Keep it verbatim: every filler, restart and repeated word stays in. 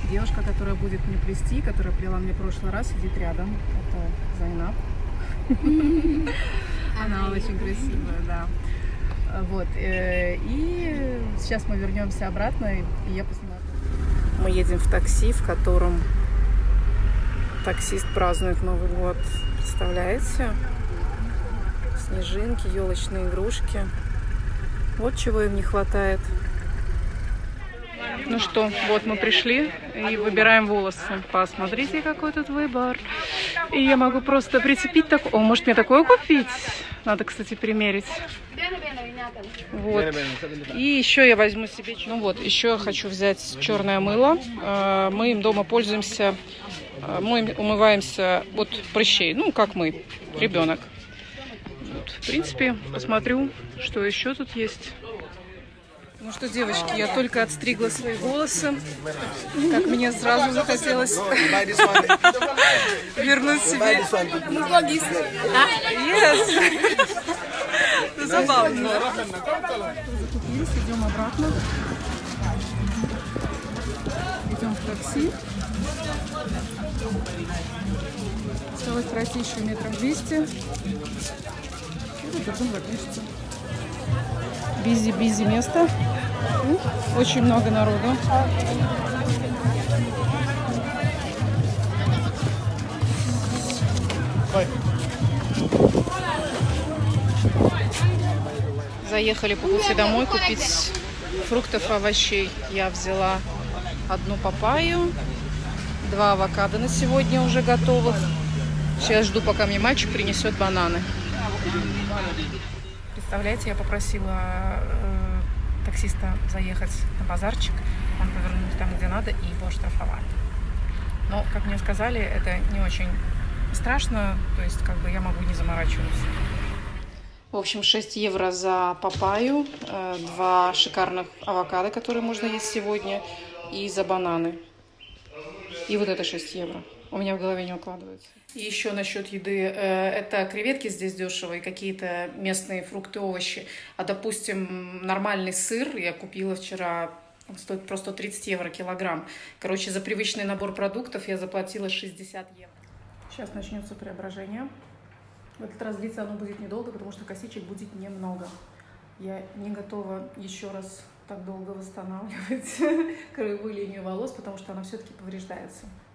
девушка, которая будет мне плести, которая плела мне в прошлый раз, сидит рядом. Это Зайнаб. Она очень красивая, да. Вот. И сейчас мы вернемся обратно, и я посмотрю. Мы едем в такси, в котором таксист празднует Новый год. Представляете? Снежинки, елочные игрушки. Вот чего им не хватает. Ну что, вот мы пришли и выбираем волосы. Посмотрите, какой тут выбор. И я могу просто прицепить такой. О, может мне такое купить? Надо, кстати, примерить. Вот. И еще я возьму себе... Ну вот, еще я хочу взять черное мыло. Мы им дома пользуемся. Мы умываемся от прыщей. Ну, как мы, ребенок. Вот. В принципе, посмотрю, что еще тут есть. Ну что, девочки, я только отстригла свои волосы, как мне сразу захотелось вернуть себе. Ну, логист. Yes. Забавно. Закупились, идем обратно. Идем в такси. Осталось пройти еще метров двести. И вот потом запишется. Бизи-бизи место. Очень много народу. Заехали по пути домой купить фруктов и овощей. Я взяла одну папайю, два авокадо на сегодня уже готовых. Сейчас жду, пока мне мальчик принесет бананы. Представляете, я попросила э, таксиста заехать на базарчик, он повернул там, где надо, и его штрафовали. Но, как мне сказали, это не очень страшно, то есть как бы я могу не заморачиваться. В общем, шесть евро за папайю, э, два шикарных авокадо, которые можно есть сегодня, и за бананы. И вот это шесть евро. У меня в голове не укладывается. И еще насчет еды. Это креветки здесь дешево и какие-то местные фрукты, овощи. А, допустим, нормальный сыр я купила вчера, он стоит просто тридцать евро килограмм. Короче, за привычный набор продуктов я заплатила шестьдесят евро. Сейчас начнется преображение. В этот раз длиться оно будет недолго, потому что косичек будет немного. Я не готова еще раз так долго восстанавливать краевую линию волос, потому что она все-таки повреждается.